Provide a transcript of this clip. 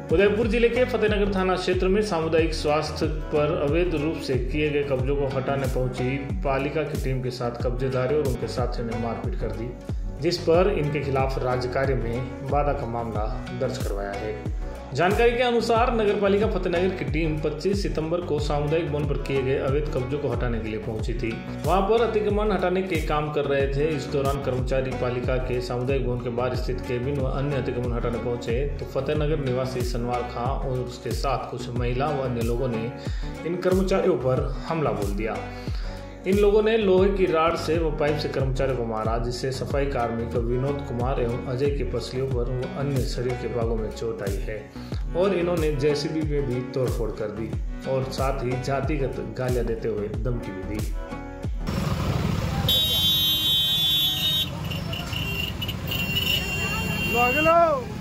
उदयपुर जिले के फतेहनगर थाना क्षेत्र में सामुदायिक स्वास्थ्य पर अवैध रूप से किए गए कब्जों को हटाने पहुंची पालिका की टीम के साथ कब्जेदारों और उनके साथियों ने मारपीट कर दी, जिस पर इनके खिलाफ राज्य कार्य में बाधा का मामला दर्ज करवाया है। जानकारी के अनुसार नगरपालिका फतेहनगर की टीम 25 सितंबर को सामुदायिक भवन पर किए गए अवैध कब्जों को हटाने के लिए पहुंची थी। वहां पर अतिक्रमण हटाने के काम कर रहे थे। इस दौरान कर्मचारी पालिका के सामुदायिक भवन के बाहर स्थित केबिन व अन्य अतिक्रमण हटाने पहुंचे तो फतेहनगर निवासी सनवार खां और उसके साथ कुछ महिला व अन्य लोगों ने इन कर्मचारियों पर हमला बोल दिया। इन लोगों ने लोहे की राड से व पाइप से कर्मचारियों को मारा, जिससे सफाई कार्मिक विनोद कुमार एवं अजय के पसलियों पर व अन्य शरीर के भागों में चोट आई है और इन्होंने जेसीबी में भी तोड़फोड़ कर दी और साथ ही जातिगत गालियां देते हुए धमकी भी दी। लो